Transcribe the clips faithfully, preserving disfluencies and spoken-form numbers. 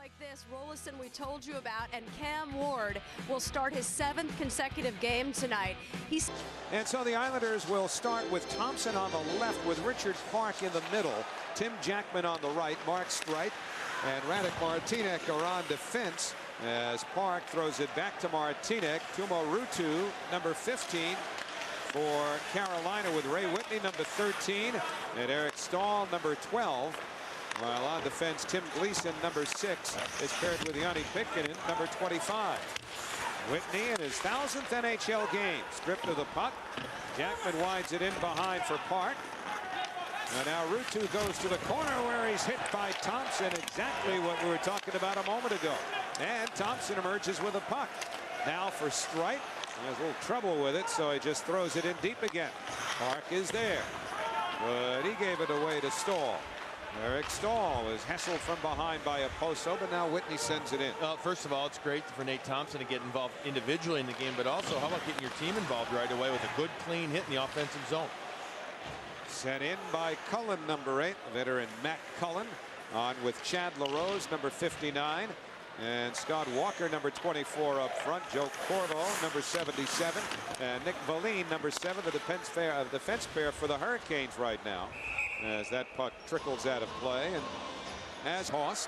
like this, Moulson we told you about, and Cam Ward will start his seventh consecutive game tonight. He's and so the Islanders will start with Thompson on the left with Richard Park in the middle, Tim Jackman on the right, Mark Streit and Radek Martinek are on defense as Park throws it back to Martinek. Tumo Ruutu, number fifteen for Carolina, with Ray Whitney, number thirteen, and Eric Staal, number twelve. While on defense, Tim Gleason, number six, is paired with Yanni Pitkinen, number twenty-five. Whitney in his thousandth N H L game, stripped of the puck. Jackman winds it in behind for Park. And now Ruutu goes to the corner where he's hit by Thompson, exactly what we were talking about a moment ago. And Thompson emerges with a puck. Now for Streit. He has a little trouble with it, so he just throws it in deep again. Park is there, but he gave it away to Staal. Eric Staal is hustled from behind by Oposo, but now Whitney sends it in. Well, first of all, it's great for Nate Thompson to get involved individually in the game, but also how about getting your team involved right away with a good, clean hit in the offensive zone. Sent in by Cullen, number eight, veteran Matt Cullen, on with Chad LaRose, number fifty-nine, and Scott Walker, number twenty-four up front. Joe Corvo, number seventy-seven, and Nick Valine, number seven, the defense pair, uh, defense pair for the Hurricanes right now, as that puck trickles out of play. And as Host,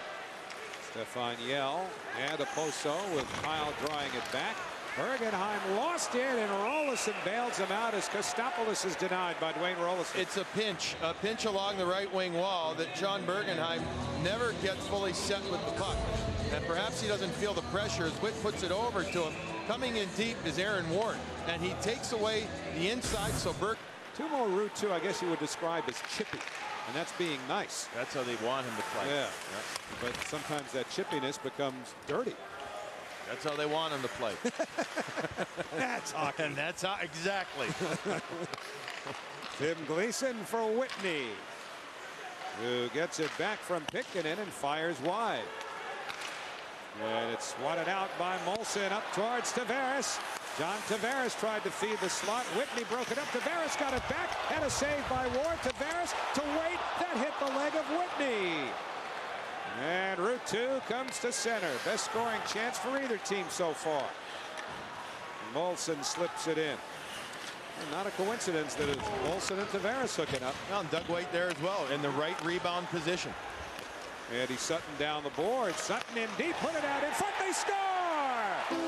Stefan Yell and Oposo with Kyle drawing it back. Bergenheim lost it, and Rolison bails him out as Kostopoulos is denied by Dwayne Rolison. It's a pinch, a pinch along the right wing wall that John Bergenheim never gets fully set with the puck. And perhaps he doesn't feel the pressure as Witt puts it over to him. Coming in deep is Aaron Ward, and he takes away the inside, so Berg. Tumo Ruutu, I guess you would describe as chippy, and that's being nice. That's how they want him to play. Yeah, yeah. But sometimes that chippiness becomes dirty. That's how they want him to play. That's hockey. And that's how, exactly. Tim Gleason for Whitney, who gets it back from Pitkinen and fires wide. And it's swatted out by Moulson up towards Tavares. John Tavares tried to feed the slot. Whitney broke it up. Tavares got it back, and a save by Ward. Tavares to wait. That hit the leg of Whitney. And Ruutu comes to center. Best scoring chance for either team so far. Moulson slips it in. And not a coincidence that it's Moulson and Tavares hooking up. Well, and Doug Witt there as well in the right rebound position. Andy Sutton down the board. Sutton in deep, put it out in front. They score!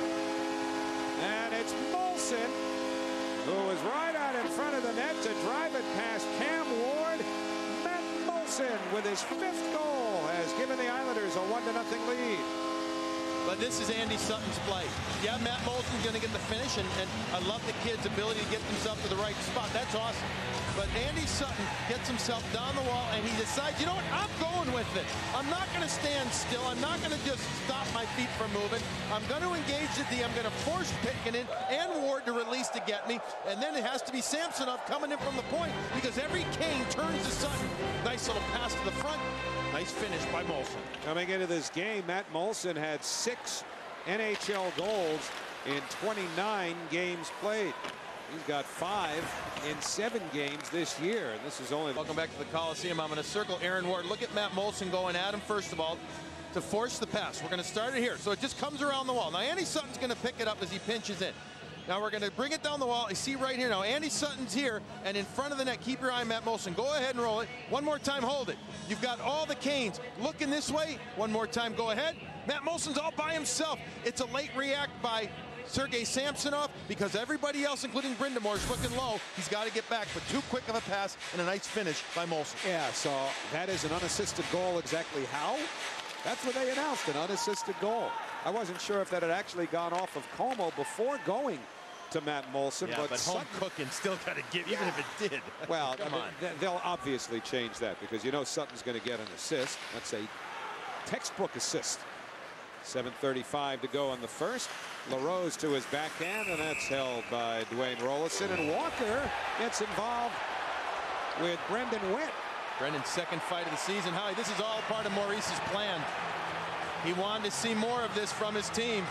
And it's Moulson, who was right out in front of the net to drive it past Cam Ward. Matt Moulson, with his fifth goal, has given the Islanders a one to nothing lead. But this is Andy Sutton's play. Yeah, Matt Moulson's going to get the finish, and, and I love the kid's ability to get himself to the right spot. That's awesome. But Andy Sutton gets himself down the wall, and he decides, you know what, I'm going with it. I'm not going to stand still. I'm not going to just stop my feet from moving. I'm going to engage the D. I'm going to force Pitkinen and Ward to release to get me, and then it has to be Samsonov coming in from the point, because every Kane turns to Sutton. Nice little pass to the front. Nice finish by Moulson. Coming into this game, Matt Moulson had six N H L goals in twenty-nine games played. He's got five in seven games this year. And this is only. Welcome back to the Coliseum. I'm going to circle Aaron Ward. Look at Matt Moulson going at him, first of all, to force the pass. We're going to start it here. So it just comes around the wall. Now, Andy Sutton's going to pick it up as he pinches in. Now we're going to bring it down the wall. I see right here now, Andy Sutton's here, and in front of the net, keep your eye on Matt Moulson. Go ahead and roll it. One more time, hold it. You've got all the Canes looking this way. One more time, go ahead. Matt Moulson's all by himself. It's a late react by Sergei Samsonov, because everybody else, including Brindamore, is looking low. He's got to get back, but too quick of a pass and a nice finish by Moulson. Yeah, so that is an unassisted goal. Exactly how? That's what they announced, an unassisted goal. I wasn't sure if that had actually gone off of Como before going to Matt Moulson. Yeah, but, but home Sutton, cooking still got to give, even yeah. if it did. Well, come I mean, on. They'll obviously change that, because you know Sutton's going to get an assist. That's a textbook assist. seven thirty-five to go in the first. LaRose to his backhand, and that's held by Dwayne Rolison. And Walker gets involved with Brendan Witt. Brendan's second fight of the season. Howie, this is all part of Maurice's plan. He wanted to see more of this from his team.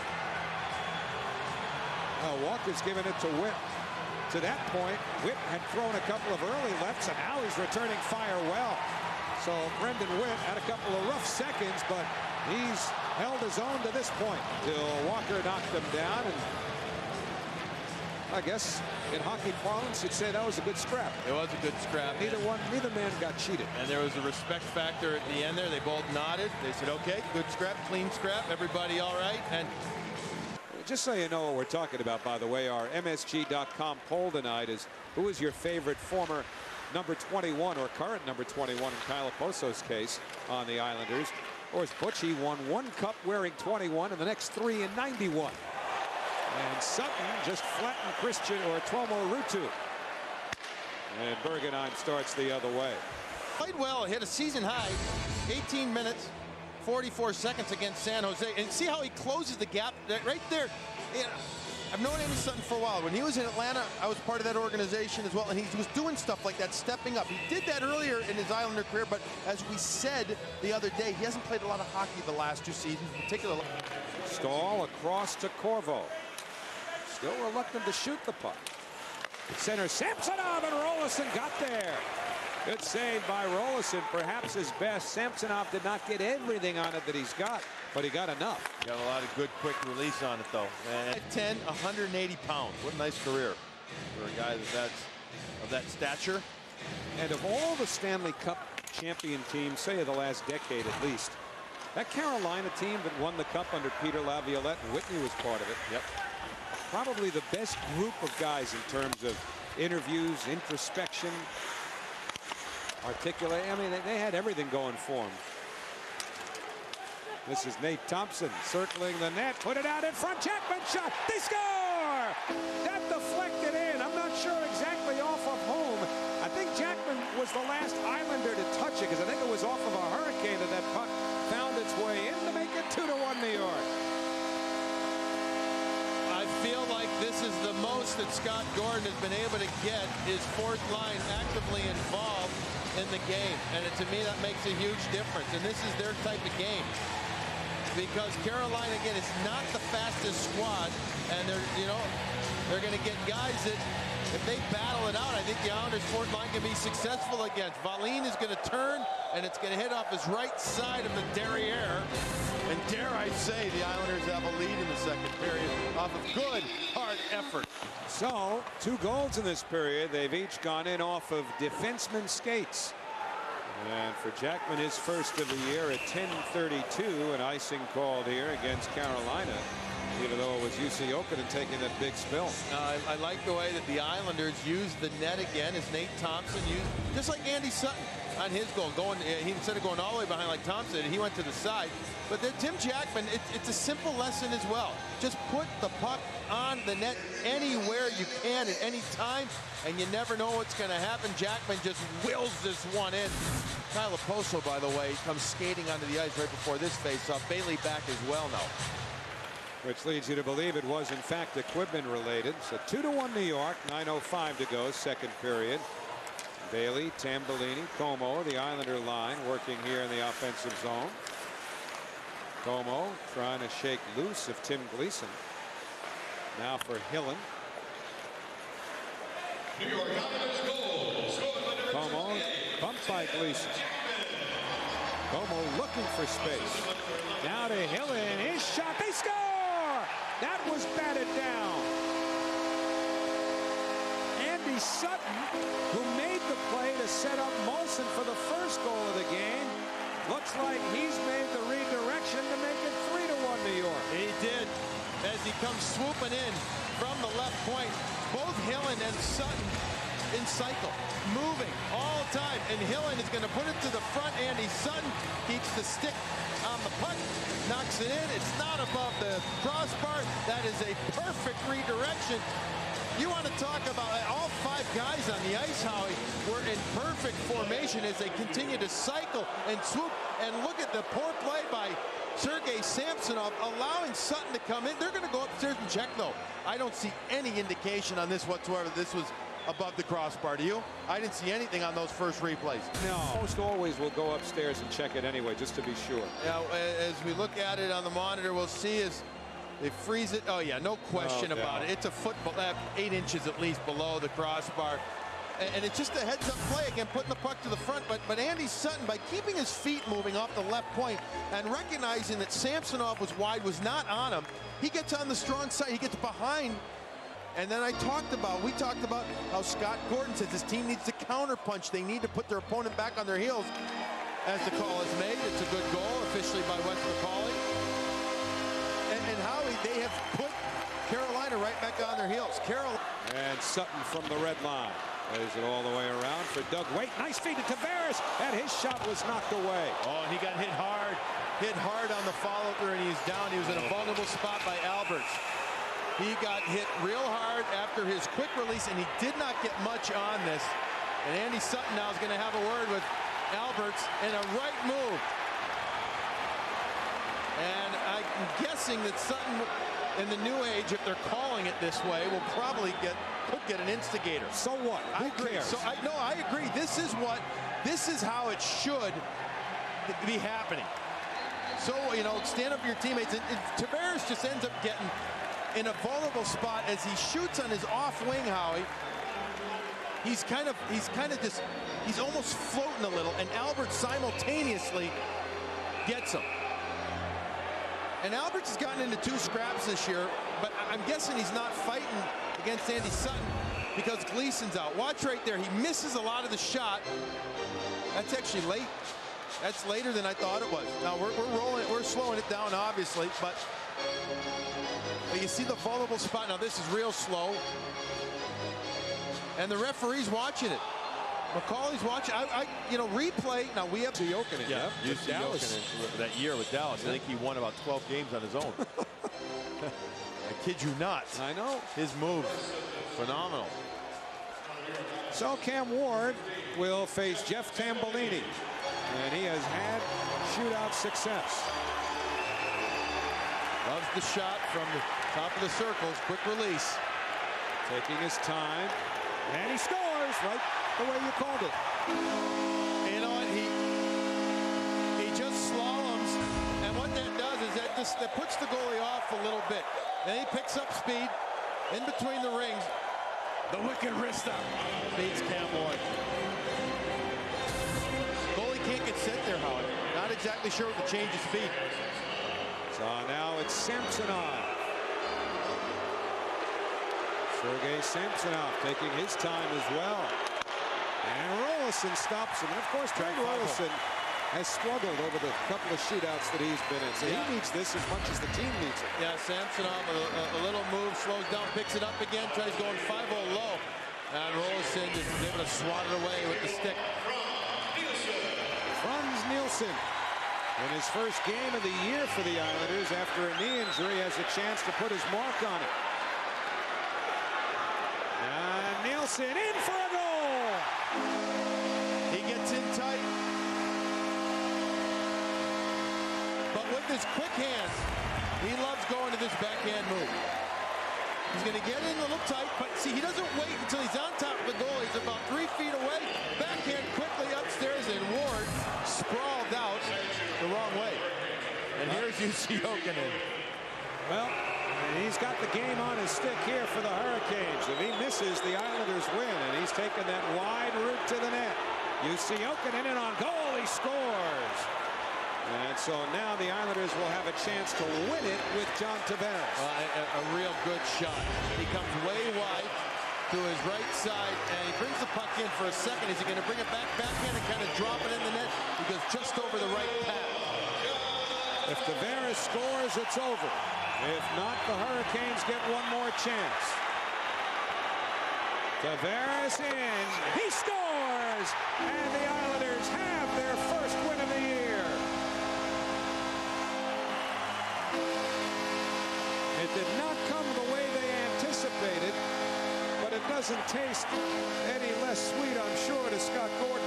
Well, Walker's giving it to Witt. To that point, Witt had thrown a couple of early lefts, and now he's returning fire well. So Brendan Witt had a couple of rough seconds, but He's held his own to this point till Walker knocked him down, and I guess in hockey parlance you'd say that was a good scrap. It was a good scrap. Neither one, neither man got cheated. And there was a respect factor at the end there. They both nodded. They said, okay, good scrap, clean scrap, everybody all right. And just so you know what we're talking about, by the way, our M S G dot com poll tonight is, who is your favorite former number twenty-one or current number twenty-one in Kyle Oposo's case on the Islanders? Of course, Butchie won one cup wearing twenty-one and the next three in ninety-one. And Sutton just flattened Christian or Tuomo Ruutu. And Bergenheim starts the other way. Played well, hit a season high, eighteen minutes, forty-four seconds against San Jose. And see how he closes the gap right there. You know, I've known Andy Sutton for a while. When he was in Atlanta, I was part of that organization as well, and he was doing stuff like that, stepping up. He did that earlier in his Islander career, but as we said the other day, he hasn't played a lot of hockey the last two seasons, particularly. Stahl across to Corvo. Still reluctant to shoot the puck. Center Samsonov, and Rolison got there. Good save by Rolison, perhaps his best. Samsonov did not get everything on it that he's got, but he got enough. Got a lot of good quick release on it though. five ten, one hundred eighty pounds. What a nice career for a guy that that's of that stature. And of all the Stanley Cup champion teams, say of the last decade at least, that Carolina team that won the cup under Peter Laviolette, and Whitney was part of it. Yep. Probably the best group of guys in terms of interviews, introspection, articulate. I mean, they, they had everything going for them. This is Nate Thompson circling the net, put it out in front. Jackman shot. They score! That deflected in. I'm not sure exactly off of home. I think Jackman was the last Islander to touch it, because I think it was off of a hurricane that that puck found its way in to make it two to one New York. I feel like this is the most that Scott Gordon has been able to get his fourth line actively involved in the game. And it, to me, that makes a huge difference. And this is their type of game. Because Carolina, again, is not the fastest squad. And they're, you know, they're going to get guys that, if they battle it out, I think the Islanders' fourth line can be successful against. Valine is going to turn, and it's going to hit off his right side of the derriere. And dare I say, the Islanders have a lead in the second period off of good, hard effort. So, two goals in this period. They've each gone in off of defenseman skates. And for Jackman, his first of the year at ten thirty-two, an icing called here against Carolina, even though it was U C Okinen taking that big spill. Uh, I, I like the way that the Islanders used the net again, as Nate Thompson used, just like Andy Sutton on his goal. Going, he instead of going all the way behind like Thompson, he went to the side. But then Tim Jackman, it, it's a simple lesson as well. Just put the puck on the net anywhere you can at any time, and you never know what's going to happen. Jackman just wills this one in. Kyle Oposo, by the way, comes skating onto the ice right before this face-off. Bailey back as well now. Which leads you to believe it was, in fact, equipment related. So two to one New York, nine oh five to go, second period. Bailey, Tambellini, Como, the Islander line working here in the offensive zone. Como trying to shake loose of Tim Gleason. Now for Hillen. New York Islanders goal. Scored by number Como bumped by Gleason. Como looking for space. Now to Hillen. His shot. They score! That was batted down. Andy Sutton, who made the play to set up Moulson for the first goal of the game, looks like he's made the redirection to make it three to one New York. He did, as he comes swooping in from the left point. Both Hillen and Sutton in cycle, moving all the time. And Hillen is going to put it to the front. Andy Sutton keeps the stick on the puck, knocks it in. It's not above the crossbar. That is a perfect redirection. You want to talk about all five guys on the ice, Howie, were in perfect formation as they continue to cycle and swoop. And look at the poor play by Sergei Samsonov, allowing Sutton to come in. They're going to go upstairs and check, though. I don't see any indication on this whatsoever. This was above the crossbar. Do you? I didn't see anything on those first replays. No. Most always will go upstairs and check it anyway, just to be sure. Now, as we look at it on the monitor, we'll see is they freeze it. Oh, yeah, no question oh, about yeah. it. It's a football, uh, eight inches at least below the crossbar. and, and it's just a heads-up play again, putting the puck to the front. But but Andy Sutton, by keeping his feet moving off the left point and recognizing that Samsonov was wide, was not on him, he gets on the strong side. He gets behind. And then I talked about, we talked about how Scott Gordon says his team needs to counterpunch. They need to put their opponent back on their heels. As the call is made, it's a good goal, officially by West McCauley. And, and Howie, they have put Carolina right back on their heels. Carol And Sutton from the red line. Plays it all the way around for Doug Witt. Nice feed to Tavares, and his shot was knocked away. Oh, and he got hit hard. Hit hard on the follow-through, and he's down. He was in a vulnerable spot by Alberts. He got hit real hard after his quick release, and he did not get much on this. And Andy Sutton now is going to have a word with Alberts and a right move. And I'm guessing that Sutton, in the new age, if they're calling it this way, will probably get could get an instigator. So what? Who I agree. cares? So I no, I agree. This is what, this is how it should be happening. So you know, stand up for your teammates. And, and Tavares just ends up getting in a vulnerable spot as he shoots on his off wing, Howie. He's kind of, he's kind of just, he's almost floating a little, and Albert simultaneously gets him. And Alberts has gotten into two scraps this year, but I'm guessing he's not fighting against Andy Sutton because Gleason's out. Watch right there, he misses a lot of the shot. That's actually late. That's later than I thought it was. Now we're, we're rolling it, we're slowing it down, obviously, but you see the vulnerable spot. Now this is real slow. And the referee's watching it. McCauley's watching. I, I you know, replay. Now we have Yokanen. Yeah, yeah. Dallas that year with Dallas. I think he won about twelve games on his own. I kid you not. I know. His move, phenomenal. So Cam Ward will face Jeff Tambellini, and he has had shootout success. Loves the shot from the top of the circles. Quick release. Taking his time. And he scores right the way you called it. You know what? He he just slaloms. And what that does is that just that puts the goalie off a little bit. And he picks up speed in between the rings. The wicked wrist up. Beats Cam Ward. Goalie can't get set there, Howard. Not exactly sure what the change of speed. So now it's Samsonov. Sergei Samsonov taking his time as well. And Moulson stops him. And of course, Greg Moulson has struggled over the couple of shootouts that he's been in. So yeah. He needs this as much as the team needs it. Yeah, Samsonov, a, a, a little move, slows down, picks it up again, tries going five oh low. And Moulson is able to swat it away with the stick. Franz Nielsen, in his first game of the year for the Islanders after a knee injury, has a chance to put his mark on it. And Nielsen in for a goal. He gets in tight. But with his quick hands, he loves going to this backhand move. He's going to get in a little tight, but see, he doesn't wait until he's on top of the goal. He's about three feet away. Backhand quickly upstairs, and Ward sprawled out the wrong way. And here's U C Yokanen. Well, he's got the game on his stick here for the Hurricanes. If he misses, the Islanders win, and he's taken that wide route to the net. U C Yokanen in on goal. He scores. And so now the Islanders will have a chance to win it with John Tavares. Uh, a, a real good shot. He comes way wide to his right side, and he brings the puck in for a second. Is he going to bring it back backhand and kind of drop it in the net? He goes just over the right path. If Tavares scores, it's over. If not, the Hurricanes get one more chance. Tavares in. He scores! And the Islanders have their first win of the year. It did not come the way they anticipated, but it doesn't taste any less sweet, I'm sure, to Scott Gordon.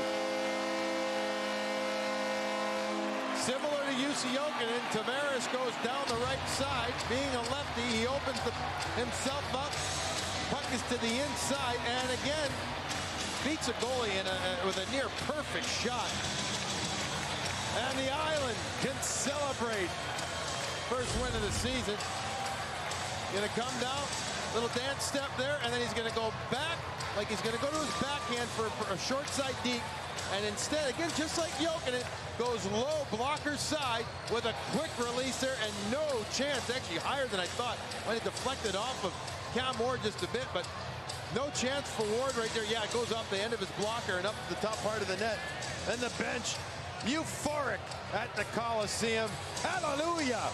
Similar to U C Yokanen, Tavares goes down the right side. Being a lefty, he opens the, himself up. Puck is to the inside, and again, beats a goalie in a, a, with a near perfect shot. And the Island can celebrate. First win of the season. Gonna come down, little dance step there, and then he's gonna go back like he's going to go to his backhand for, for a short side deep. And instead, again, just like Jokinen, goes low blocker side with a quick release there and no chance, actually higher than I thought. Might have deflected off of Cam Ward just a bit, but no chance for Ward right there. Yeah, it goes off the end of his blocker and up to the top part of the net. And the bench, euphoric at the Coliseum. Hallelujah!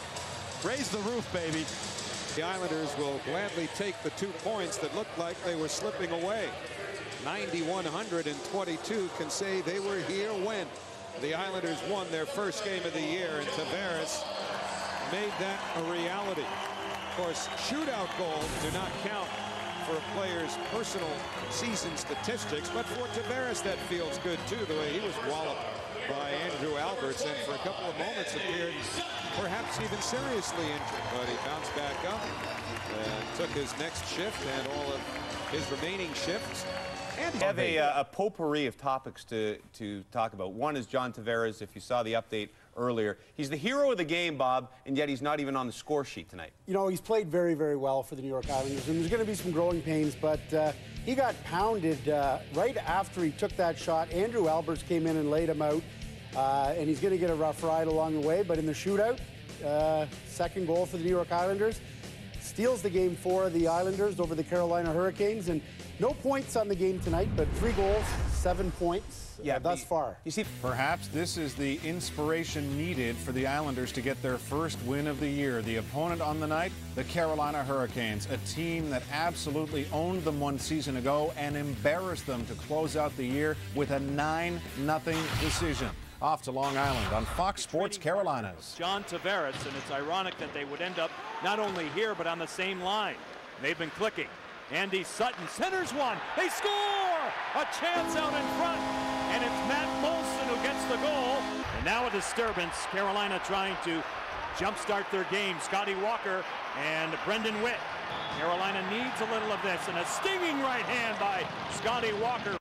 Raise the roof, baby. The Islanders will gladly take the two points that looked like they were slipping away. ninety-one twenty-two can say they were here when the Islanders won their first game of the year, and Tavares made that a reality. Of course, shootout goals do not count for a player's personal season statistics, but for Tavares that feels good too, the way he was walloped by Andrew Alberts and for a couple of moments appeared perhaps even seriously injured, but he bounced back up and took his next shift and all of his remaining shifts. And we have a, a potpourri of topics to, to talk about. One is John Tavares, if you saw the update earlier. He's the hero of the game, Bob, and yet he's not even on the score sheet tonight. You know, he's played very, very well for the New York Islanders, and there's going to be some growing pains, but uh, he got pounded uh, right after he took that shot. Andrew Alberts came in and laid him out, uh, and he's going to get a rough ride along the way, but in the shootout, uh, second goal for the New York Islanders, steals the game for the Islanders over the Carolina Hurricanes, and no points on the game tonight, but three goals, seven points yeah, uh, thus far. You see, perhaps this is the inspiration needed for the Islanders to get their first win of the year. The opponent on the night, the Carolina Hurricanes, a team that absolutely owned them one season ago and embarrassed them to close out the year with a nine nothing decision. Off to Long Island on Fox Sports Carolinas. John Tavares, and it's ironic that they would end up not only here but on the same line. They've been clicking. Andy Sutton centers one. They score! A chance out in front. And it's Matt Moulson who gets the goal. And now a disturbance. Carolina trying to jumpstart their game. Scotty Walker and Brendan Witt. Carolina needs a little of this. And a stinging right hand by Scotty Walker.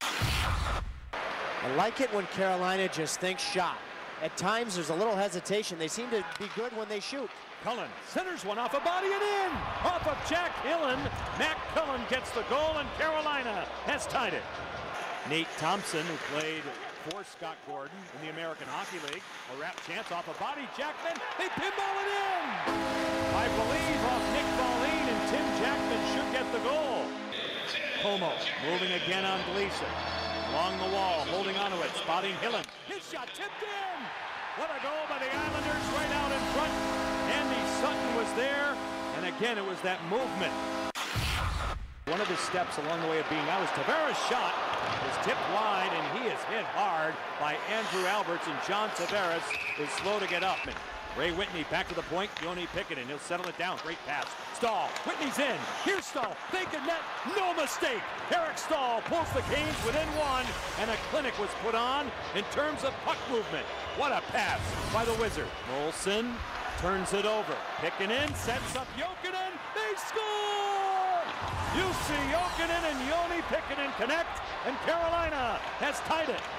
I like it when Carolina just thinks shot. At times there's a little hesitation. They seem to be good when they shoot. Cullen centers one off a body and in! Off of Jack Hillen. Matt Cullen gets the goal and Carolina has tied it. Nate Thompson, who played for Scott Gordon in the American Hockey League. A wrap chance off a body. Jackman, they pinball it in! I believe off Nick Pauline, and Tim Jackman should get the goal. Como moving again on Gleason. Along the wall, holding onto it, spotting Hillen. His shot tipped in! What a goal by the Islanders right out in front. Andy Sutton was there, and again it was that movement. One of his steps along the way of being out was Tavares' shot. Is tipped wide, and he is hit hard by Andrew Alberts, and John Tavares is slow to get up. And Ray Whitney back to the point. Yoni Pickett, and he'll settle it down. Great pass. Stahl. Whitney's in. Here's Stahl. Vacant net. No mistake. Eric Stahl pulls the Canes within one, and a clinic was put on in terms of puck movement. What a pass by the Wizard. Moulson turns it over. Picking in, sets up Jokinen. They score! You see Jokinen and Yoni Pickett connect, and Carolina has tied it.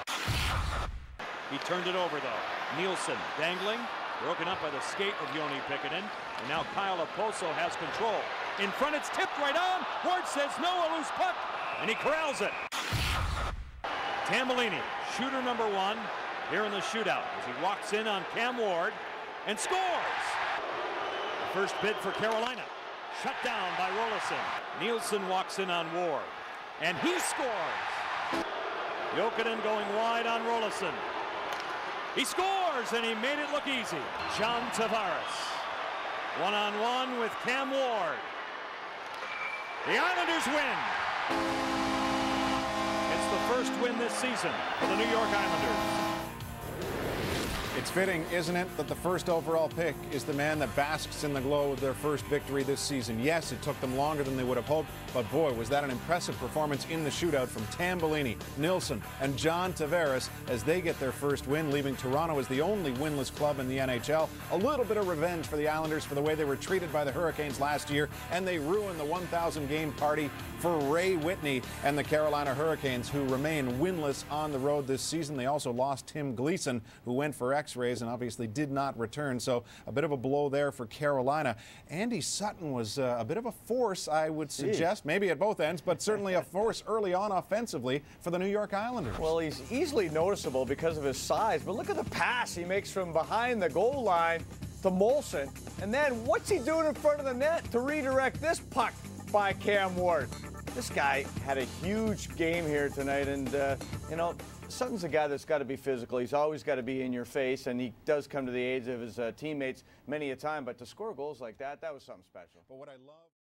He turned it over though. Nielsen dangling, broken up by the skate of Yoni Pickett, and now Kyle Oposo has control. In front, it's tipped right on. Ward says no, a loose puck, and he corrals it. Tambellini, shooter number one, here in the shootout as he walks in on Cam Ward and scores. The first bid for Carolina, shut down by Rollison. Nielsen walks in on Ward, and he scores. Jokinen going wide on Rollison. He scores, and he made it look easy. John Tavares, one-on-one with Cam Ward. The Islanders win. It's the first win this season for the New York Islanders. It's fitting, isn't it, that the first overall pick is the man that basks in the glow of their first victory this season. Yes, it took them longer than they would have hoped, but boy, was that an impressive performance in the shootout from Tambellini, Nilsson, and John Tavares as they get their first win, leaving Toronto as the only winless club in the N H L. A little bit of revenge for the Islanders for the way they were treated by the Hurricanes last year, and they ruined the one thousand game party for Ray Whitney and the Carolina Hurricanes, who remain winless on the road this season. They also lost Tim Gleason, who went for extra x-rays and obviously did not return. So a bit of a blow there for Carolina. Andy Sutton was uh, a bit of a force, I would suggest, maybe at both ends, but certainly a force early on offensively for the New York Islanders. Well, he's easily noticeable because of his size, but look at the pass he makes from behind the goal line to Moulson. And then what's he doing in front of the net to redirect this puck by Cam Ward? This guy had a huge game here tonight, and, uh, you know, Sutton's a guy that's got to be physical. He's always got to be in your face, and he does come to the aid of his uh, teammates many a time. But to score goals like that, that was something special. But what I love